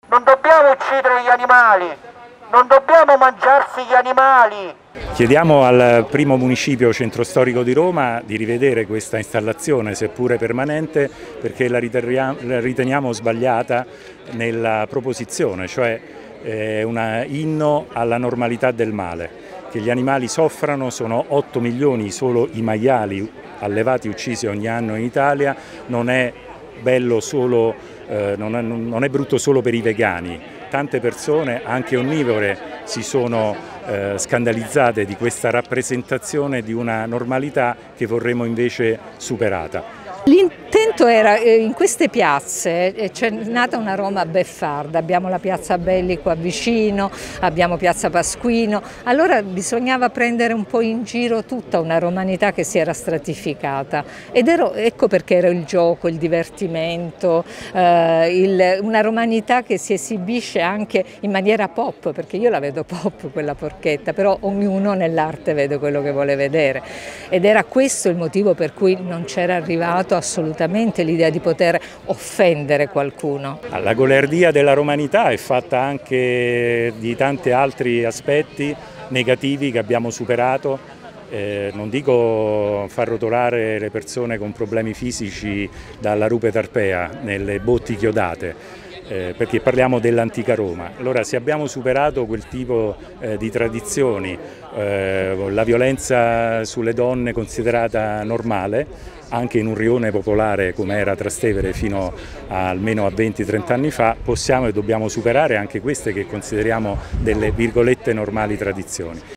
Non dobbiamo uccidere gli animali, non dobbiamo mangiarsi gli animali. Chiediamo al primo municipio centro storico di Roma di rivedere questa installazione, seppure permanente, perché la riteniamo sbagliata nella proposizione, cioè un inno alla normalità del male. Che gli animali soffrano, sono 8 milioni solo i maiali allevati e uccisi ogni anno in Italia, non è bello solo, non è brutto solo per i vegani. Tante persone, anche onnivore, si sono scandalizzate di questa rappresentazione di una normalità che vorremmo invece superata. L'intento era, in queste piazze c'è nata una Roma beffarda, abbiamo la piazza Belli qua vicino, abbiamo piazza Pasquino, allora bisognava prendere un po' in giro tutta una romanità che si era stratificata ed ecco perché era il gioco, il divertimento, una romanità che si esibisce anche in maniera pop, perché io la vedo pop quella porchetta, però ognuno nell'arte vede quello che vuole vedere ed era questo il motivo per cui non c'era arrivato assolutamente l'idea di poter offendere qualcuno. La goliardia della romanità è fatta anche di tanti altri aspetti negativi che abbiamo superato, non dico far rotolare le persone con problemi fisici dalla rupe tarpea nelle botti chiodate, perché parliamo dell'antica Roma. Allora, se abbiamo superato quel tipo di tradizioni, la violenza sulle donne considerata normale, anche in un rione popolare come era Trastevere fino almeno a 20-30 anni fa, possiamo e dobbiamo superare anche queste che consideriamo delle virgolette normali tradizioni.